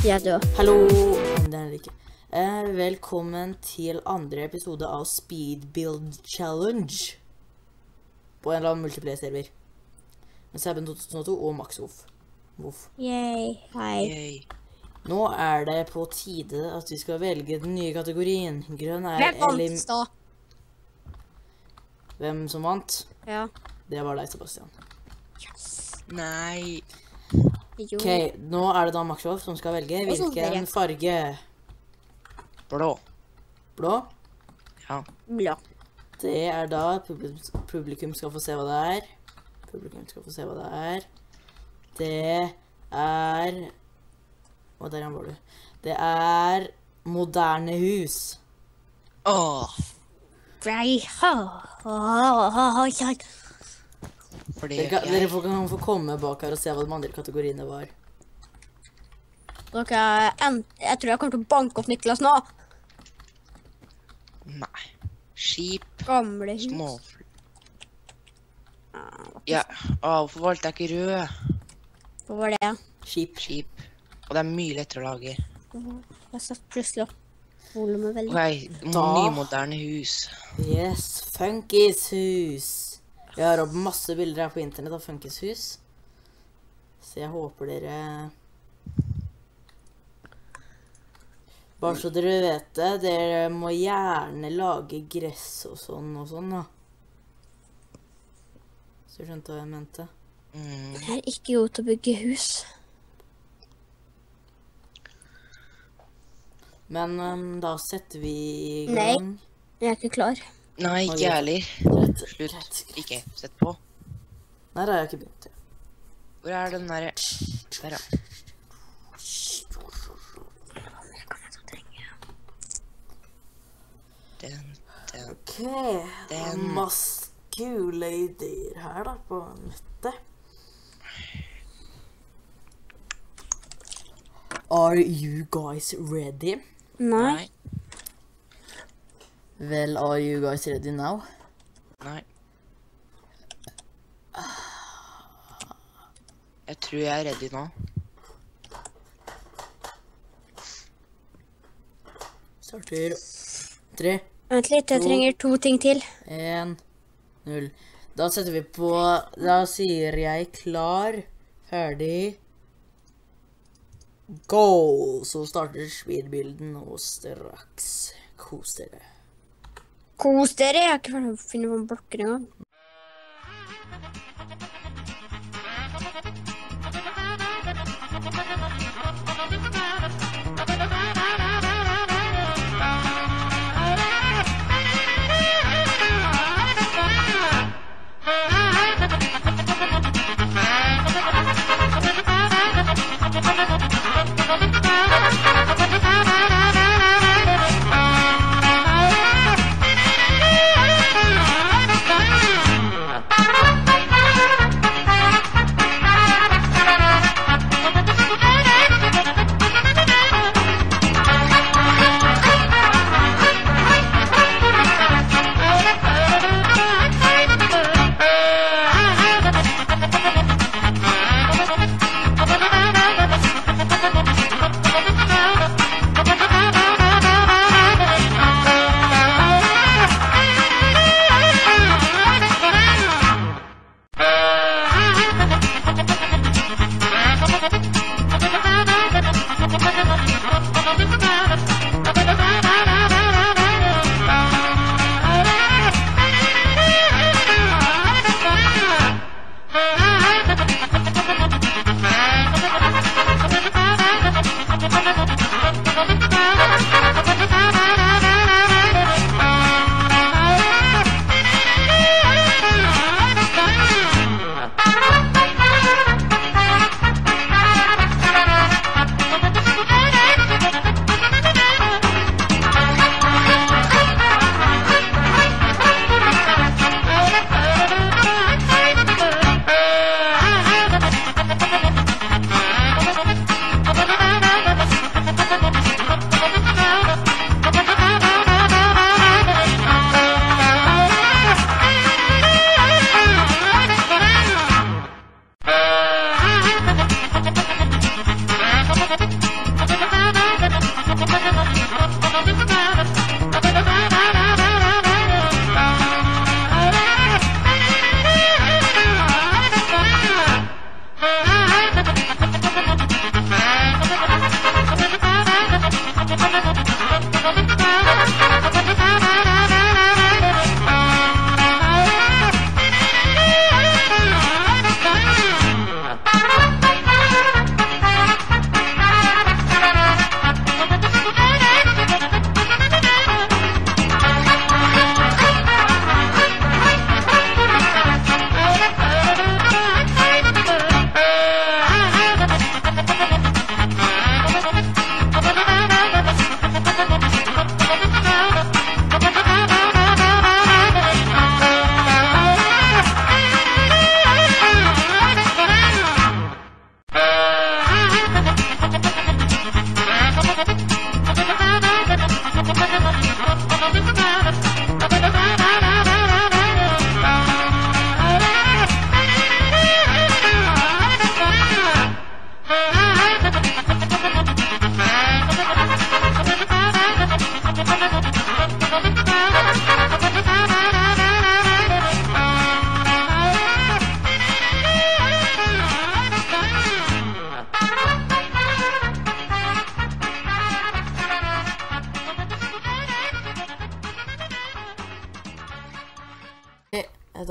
Jeg er død. Hallo, det er det ikke. Velkommen til andre episode av Speed Build Challenge på en eller annen multiplayer-server. Med Sebben 2002 og Max Wolf. Yay, hei. Yay. Nå er det på tide at vi skal velge den nye kategorien. Grønn er Hvem vant da? Hvem som vant? Ja. Det var deg, Sebastian. Nei. Jo. Ok, nå er det da Max Wolf som skal velge. Og så Hvilken dere. farge? Blå. Blå? Ja. Blå. Det er da publikum skal få se hva det er. Publikum skal få se hva det er. Det er... Å, der var du. Det er moderne hus. Åh. Fordi Dere kan få komme bak her og se hva de andre kategoriene var. jeg tror jeg kommer til å banke opp Niklas nå. Nei. Skip. Gamle hus. Småfly. Ja. Hvorfor valgte jeg ikke rød? Hva var det? Skip. Skip. Og det er mye lettere å lage. Jeg satt plutselig opp volumet veldig. Ok, Da. nymoderne hus. Yes, Funkys hus. Jeg har opp masse bilder her på internett av Funkys hus. Så jeg håper dere... Bare så dere vet det, dere må gjerne lage gress og sånn da. Så du skjønte hva jeg mente. Jeg er ikke god til å bygge hus. Men da setter vi i Nei. gang. Jeg er ikke klar. Nei, ikke jeg heller. Greit, Slutt. greit. Ikke. Sett på. Nei, det har jeg ikke begynt til. Hvor er den der? Der, ja. Den. Ok, det er masse kule ideer her da på nettet. Are you guys ready? Nei. Well, are you guys ready now? Nei. Jeg tror jeg er ready nå. Starter 3, Vent litt, jeg trenger 2 ting til. 1, 0. Da setter vi på, da sier jeg klar, ferdig, go! Så starter speedbilden nå straks. Kos dere. Kos dere, jeg er ikke ferdig med å finne noen blokker engang.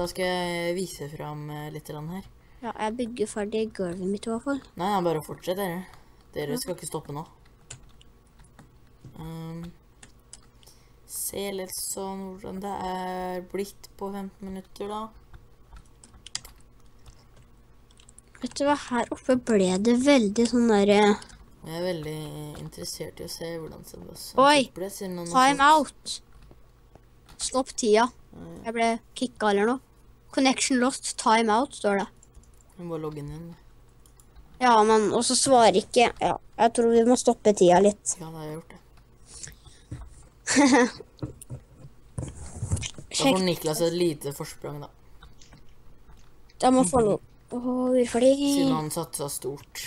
da skal jeg vise frem litt her. Ja, jeg bygger ferdig gulvet mitt i hvert fall. Nei, bare fortsett dere. Dere skal ikke stoppe nå. Se litt sånn hvordan det er blitt på 15 minutter da. Vet du hva, her oppe ble det veldig sånn der... Jeg er veldig interessert i å se hvordan det ble. Oi, time out. Stopp tida. Jeg ble kicka eller noe. Connection lost, time out, står det. Du må logge inn. Ja, men også svarer ikke. Ja, jeg tror vi må stoppe tida litt. Ja, da har jeg gjort det. Da får Niklas et lite forsprang da. Da må få noe. Fordi... Siden han satsa stort.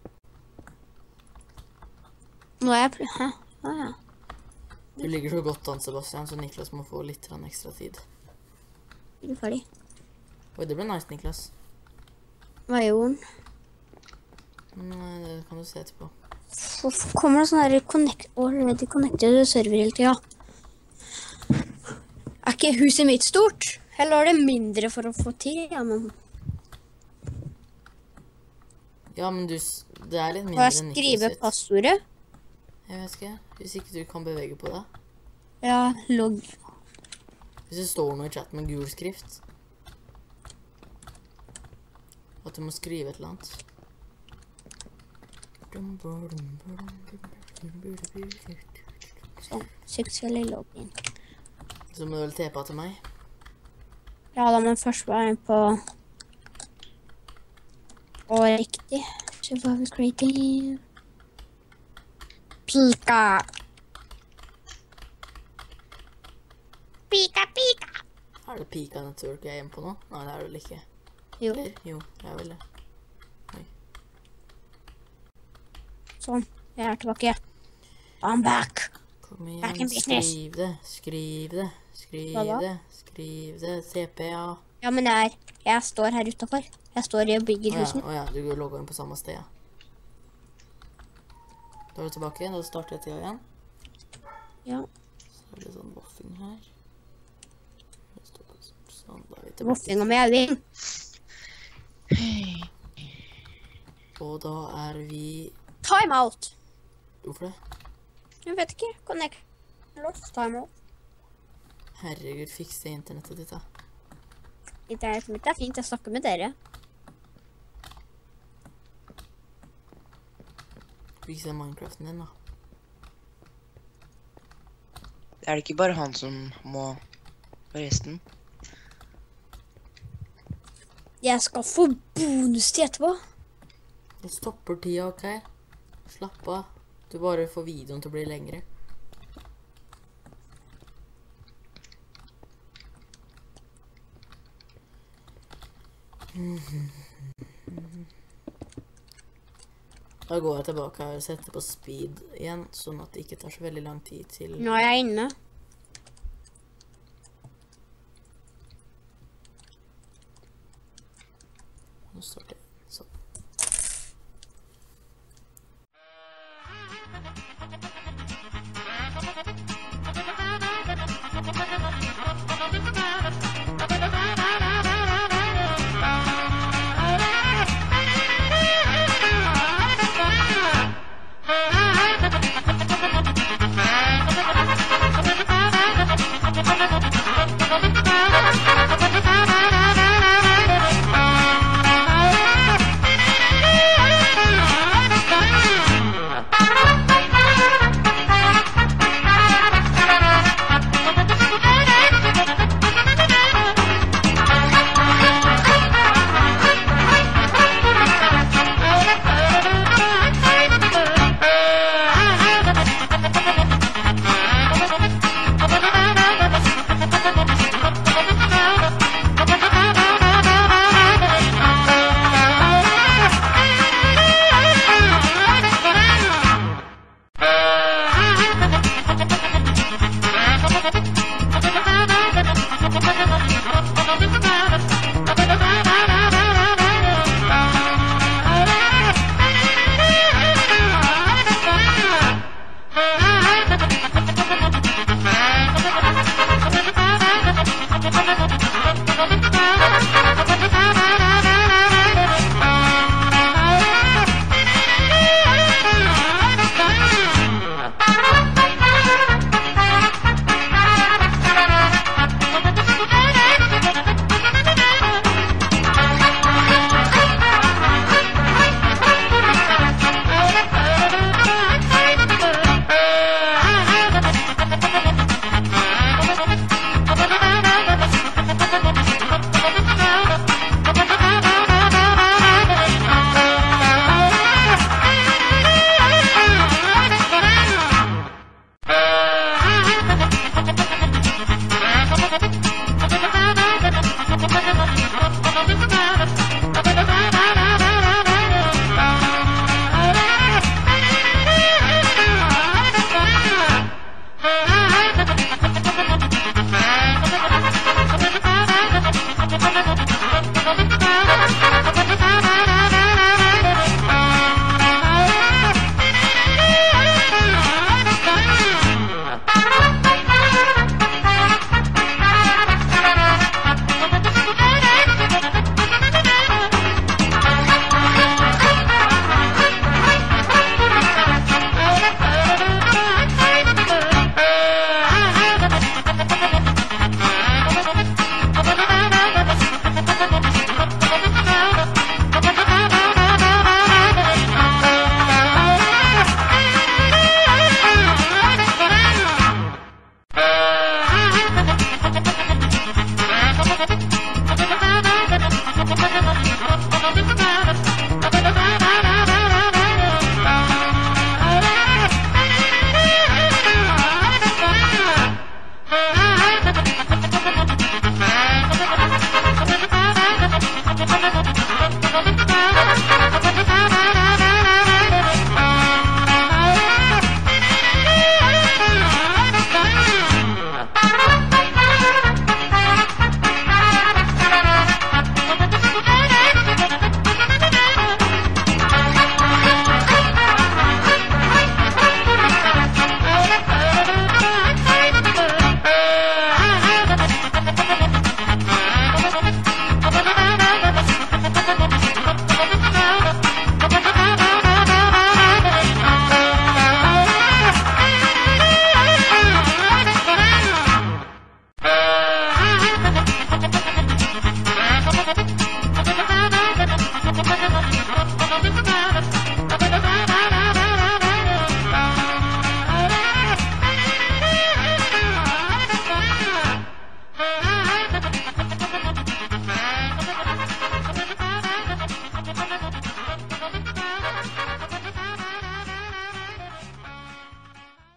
Nå er jeg... Hæ? Ja. Du ligger så godt an, Sebastian, så Niklas må få litt ekstra tid. Er du ferdig? Oi, det ble nice, Niklas. Hva gjorde den? Nei, det kan du se etterpå. Hvorfor kommer det sånn her already connected server hele tida? Er ikke huset mitt stort? Eller er det mindre for å få tid? Ja, men det er litt mindre enn Niklas sitt. Må jeg skrive passordet? Jeg vet ikke, hvis ikke du kan bevege på det. Ja, logg. Hvis det står noe i chat med gul skrift. At du må skrive et eller annet. Sånn, successfully login. Så må du vel tepe til meg. Ja, da må jeg først være inn på... Og riktig. Survival creative. Pika! Pika, pika! Er det Pika Network jeg er hjemme på nå? Nei, det er det vel ikke. Jo. Eller? Jo, det er vel det. Oi. Sånn, jeg er tilbake. I'm back. Kom Back in igjen, business. skriv Hva da? det, CPA. Ja, men jeg står her utenfor. Jeg står i og bygger huset mitt. Åja, du går logget inn på samme sted, ja. Da er du tilbake, da starter jeg tida igjen. Ja. Så er det sånn woffing her. Det står på sånn, da er vi tilbake. Woffing og mjauing. Og da er vi... Time out. Hvorfor det? Jeg vet ikke. Connect. Lost time out. Herregud, fiks det internettet ditt da. Internettet mitt er fint. Jeg snakker med dere. Fiks det Minecraften din da. Er det ikke bare han som må på resten? Jeg skal få bonus til etterpå. Det stopper tida, ok? Slapp av. Du bare får videoen til å bli lengre. Da går jeg tilbake her og setter på speed igjen, sånn at det ikke tar så veldig lang tid til... Nå er jeg inne. Nå står det sånn.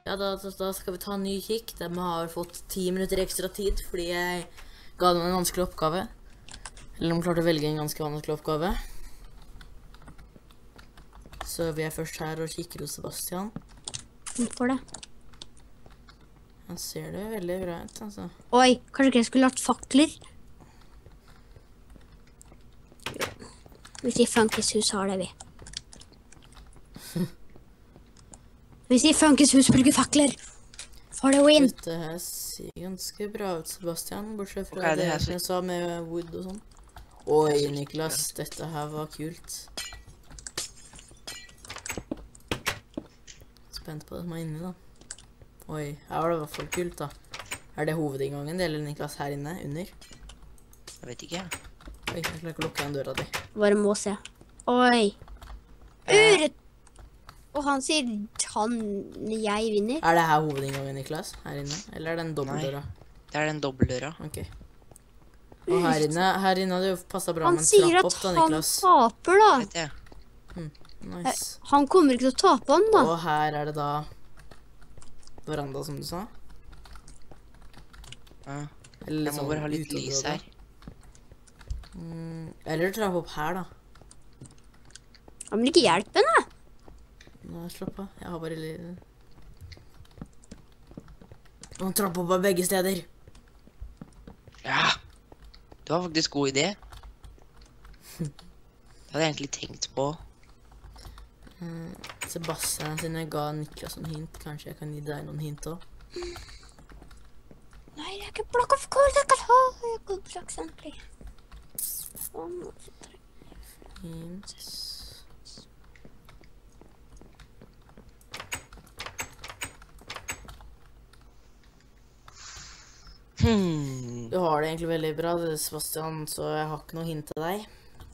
Ja, da skal vi ta en ny kikk. De har fått 10 minutter ekstra tid, fordi jeg ga dem en vanskelig oppgave. Eller de klarte å velge en ganske vanskelig oppgave. Så vi er først her og kikker hos Sebastian. Hvorfor det? Han ser det veldig bra ut, altså. Oi, kanskje ikke jeg skulle lagt fakler? Hvis i Funkys hus har det vi. Hvis i Funkys hus bruker fakler, får det win. Dette her ser ganske bra ut, Sebastian, bortsett fra Ok, det det her som jeg sa med wood og sånn. Oi, Niklas, dette her var kult. Spent på det som er inne, da. Oi, her var det i hvert fall kult, da. Er det hovedinngangen, det, eller Niklas her inne, under? Jeg vet ikke. Oi, jeg klarer ikke å lukke igjen døra di. Bare må se. Oi. Uret! Og han sier jeg vinner. Er det her hovedinngangen, Niklas? Her inne? Eller er det en dobbeltdøra? Det er den dobbeltdøra. Ok. Og her inne hadde jo passet bra Han med en sier trapp at opp, da, han Niklas. taper, da. Vet jeg. Nice. Han kommer ikke til å tape han, da. Og her er det da veranda, som du sa. Ja. Eller Jeg må bare ha litt lys uteområde. her. Eller trapp opp her, da. Han vil ikke hjelpe henne. Nå, slapp av. Jeg har bare litt... Og trapp opp av begge steder. Ja! Det var faktisk god idé. Det hadde jeg egentlig tenkt på. Sebastian, siden jeg ga Niklas en hint, kanskje jeg kan gi deg noen hint også. Nei, det er ikke block of course jeg kan ha. Jeg er god block, egentlig. Sånn. Hint. Du har det egentlig veldig bra, Sebastian, så jeg har ikke noe hint til deg.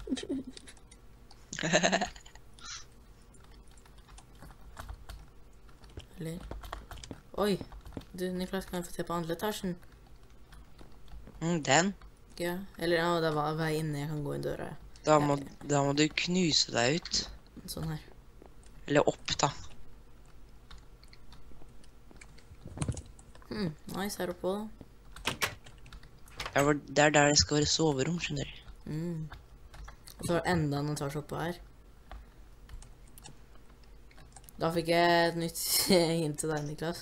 Eller... Oi, du, Niklas, kan jeg få se på andre etasjen? Den. Ja, eller ja, det var vei inne, jeg kan gå inn døra. Da må du knuse deg ut. Sånn her. Eller opp, da. Nice, her oppe da. Det er der det skal være soverom, skjønner du. Og så var det enda en etasje oppe her. Da fikk jeg et nytt hint til deg, Niklas.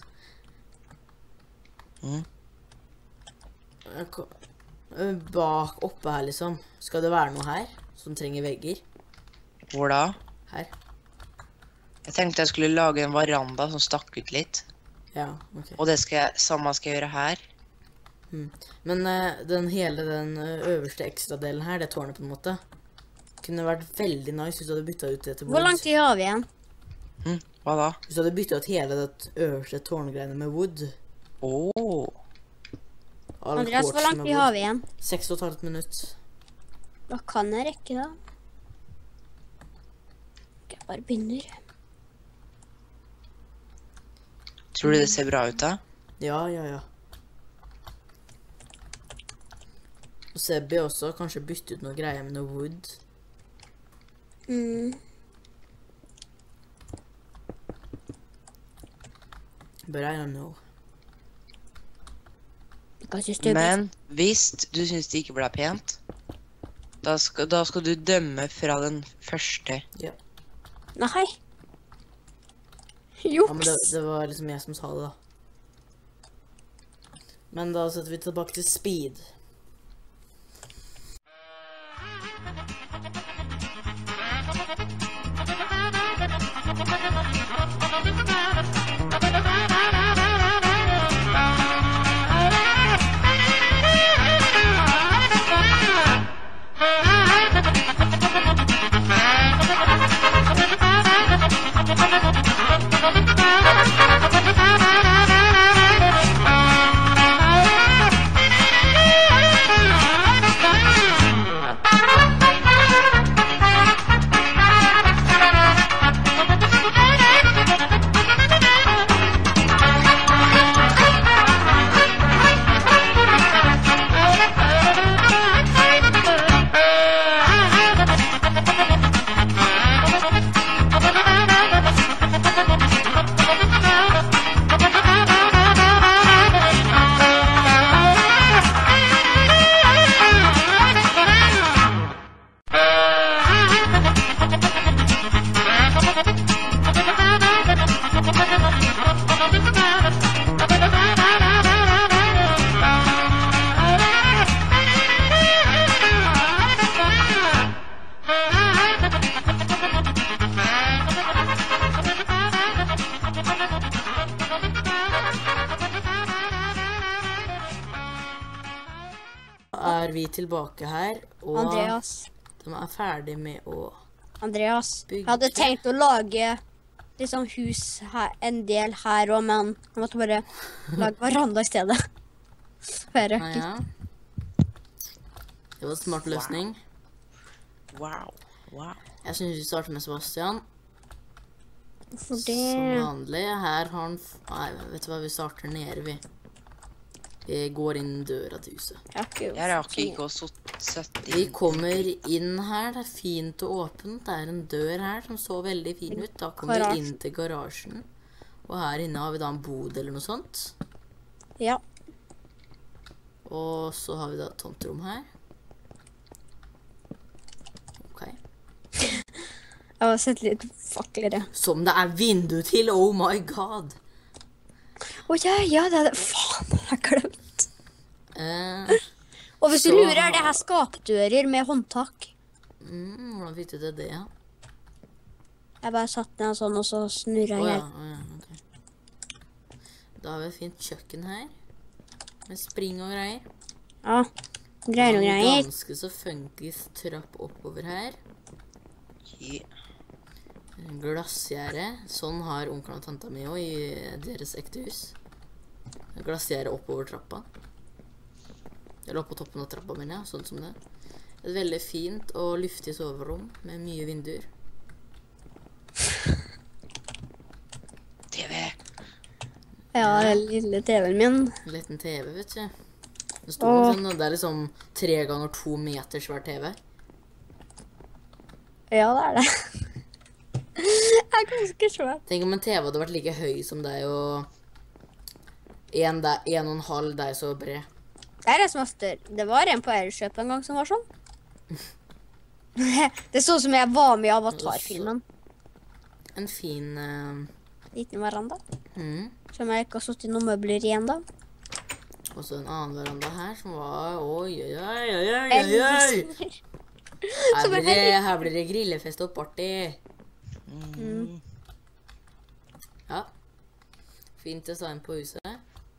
Bak oppe her, liksom. Skal det være noe her som trenger vegger? Hvor da? Her. Jeg tenkte jeg skulle lage en veranda som stakk ut litt. Ja, ok. Og det samme skal jeg gjøre her. Men hele den øverste ekstra delen her, det tårnet på en måte, kunne vært veldig nice hvis du hadde byttet ut det til wood. Hvor lang tid har vi igjen? Hva da? Hvis du hadde byttet ut hele det øverste tårngreiene med wood. Andreas, hvor lang tid har vi igjen? 6,5 minutter. Da kan jeg rekke da. Jeg bare begynner. Tror du det ser bra ut da? Ja. Og Sebby også, kanskje bytte ut noe greier med noe wood. But I don't know. Men hvis du synes det ikke ble pent, da skal du dømme fra den første. Ja. Nei. Ja, men Juks. det var liksom jeg som sa det da. Men da setter vi tilbake til speed. er vi tilbake her, og Andreas. de er ferdig med å Andreas. Bygge. Jeg hadde tenkt å lage liksom hus her, en del her også, men jeg måtte bare lage veranda i stedet. For jeg Ja. Det var en smart løsning. Wow. Wow. Jeg synes vi starter med Sebastian. For Som det... vanlig. Her har han... Nei, vet du hva? Vi starter nede, vi. Vi går inn døra til huset. Jeg rakk ikke å sette Vi inn. kommer inn her. Det er fint og åpent. Det er en dør her som så veldig fin ut. Da kommer vi inn til garasjen. Og her inne har vi da en bod eller noe sånt. Ja. Og så har vi da et tomt rom her. Ok. Jeg har sett litt faklere. Som det er vindu til, oh my god! Ja, det er det. Faen, jeg har glemt. Eh, Og hvis du Så- lurer, er det her skapdører med håndtak. Hvordan fikk du til det, ja? Jeg bare satt ned sånn, og så snurret jeg. Ok. Da har vi et fint kjøkken her. Med spring og greier. Ja, greier og En greier. ganske så funkis trapp oppover her. Ja. En glassgjerde. Sånn har onkelen og tanta mi også i deres ekte hus. En glassgjerde oppover trappa. Eller opp på toppen av trappa, mener jeg. Sånn som det. Et veldig fint og luftig soverom med mye vinduer. TV. Ja, den lille TV-en min. En liten TV, vet du. Det står sånn, og det er liksom 3 ganger 2 meter svær TV. Ja, det er det. Jeg er ganske svær. Tenk om en TV hadde vært like høy som deg, og 1,5 deg så bred. Det er det som er større. Det var en på Elkjøp en gang som var sånn. Det så ut som jeg var med i Avatar-filmen. En fin... Liten veranda. hmm. Som jeg ikke har satt i noen møbler igjen da. Og så en annen veranda her som var... Oi, oi, oi, oi, oi, oi, oi. Her blir det grillefest og party. Ja. Fint design på huset.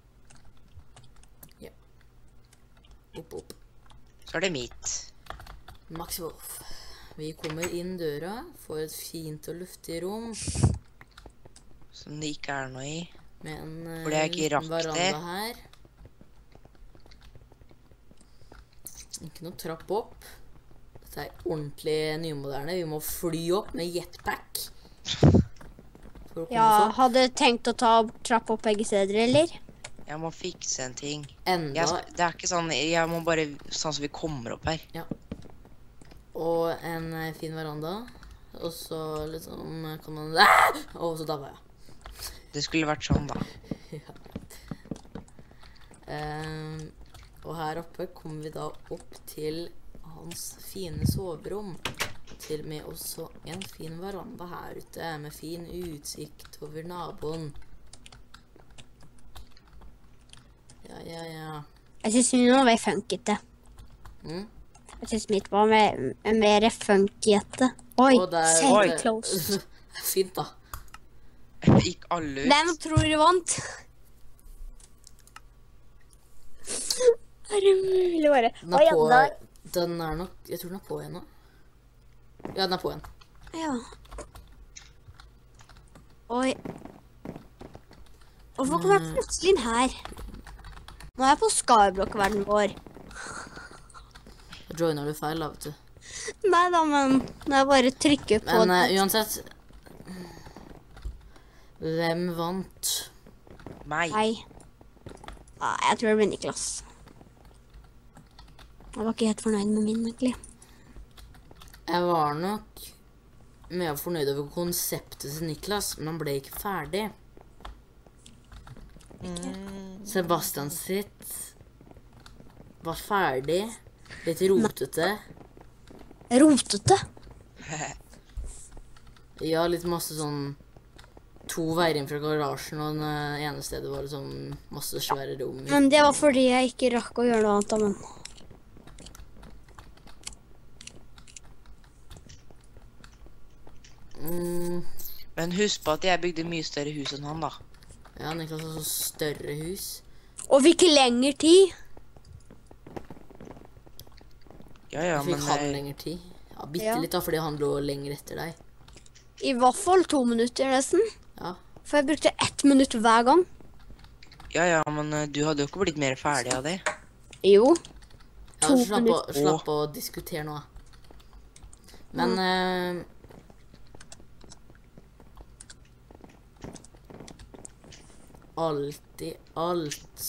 Ja. Opp, opp. Så er det mitt. Max Wolf. Vi kommer inn døra, får et fint og luftig rom, Som det ikke er noe i. med en Fordi jeg ikke liten rakk veranda det. her. Ikke noe trapp opp. Dette er ordentlig nymoderne. Vi må fly opp med jetpack. For å komme Ja, oss opp. hadde tenkt å ta trapp opp begge steder, eller? Jeg må fikse en ting. Enda, Det er ikke sånn, jeg må bare, sånn som vi kommer opp her. og en fin veranda. Og så liksom kan man... Og så dabba jeg. Det skulle vært sånn da. Og her oppe kommer vi da opp til hans fine soverom. Til med også en fin veranda her ute, med fin utsikt over naboen. Ja, ja, ja. Jeg synes min var mer funkete. Mm. Jeg synes mitt var mer funkete. Oi, Og der- self-closed. Fint da. Gikk alle ut. Hvem tror du vant? Er det mulig bare? Den Oi, er ja, på... der. Den er nok... Jeg tror den er på igjen nå. Ja, den er på igjen. Ja. Oi. Hvorfor kom jeg plutselig inn her? Nå er jeg på Skyblock-verdenen vår. Da joiner du feil da, vet du. Nei da, men når jeg bare trykker på Men det. uansett... Hvem vant? Meg. Nei. Ja, jeg tror det blir Niklas. Jeg var ikke helt fornøyd med min, egentlig. Jeg var nok mer fornøyd over konseptet til Niklas, men han ble ikke ferdig. Sebastian sitt var ferdig, litt rotete. Rotete. Ja, litt masse sånn 2 veier inn fra garasjen, og den ene stedet var liksom masse svære rom. Men det var fordi jeg ikke rakk å gjøre noe annet, da, men... Men husk på at jeg bygde mye større hus enn han da. Ja, Niklas har så større hus. Og fikk lengre tid. Ja, Du fikk men han lenger tid. Ja, bitte Ja. litt da, fordi han lå lenger etter deg. I hvert fall 2 minutter nesten. Ja. For jeg brukte 1 minutt hver gang. Ja, men du hadde jo ikke blitt mer ferdig av det. Jo. Ja, 2 slapp minutter. slapp å diskutere nå. Men alt i alt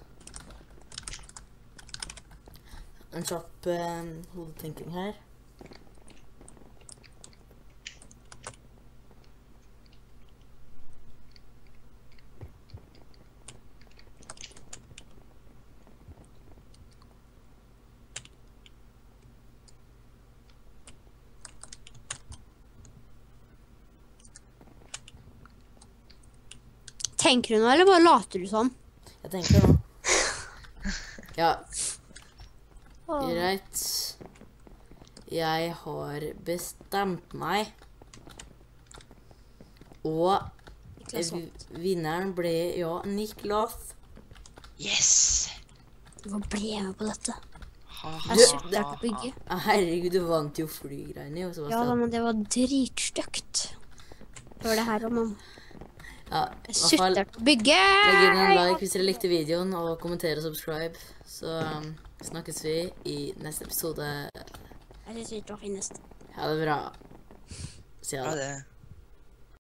en kjapp hodetenking her. Tenker du nå, eller bare later du sånn? Jeg tenker nå. Ja, greit. Jeg har bestemt meg. Og Niklas vant. vinneren ble, ja, Niklas. Yes! Du får bli med på dette. Ha, Jeg sulter på bygget. Herregud, du vant jo flygreiene jo, Ja, Sebastian. men det var dritstygt. Det var det her om man... Ja, Jeg i hvert fall, sulter på bygget! legg inn en like hvis dere likte videoen, og kommenter og subscribe. Så snakkes vi i neste episode. Jeg synes det var finest. Ha det bra. Si ha ha det. det.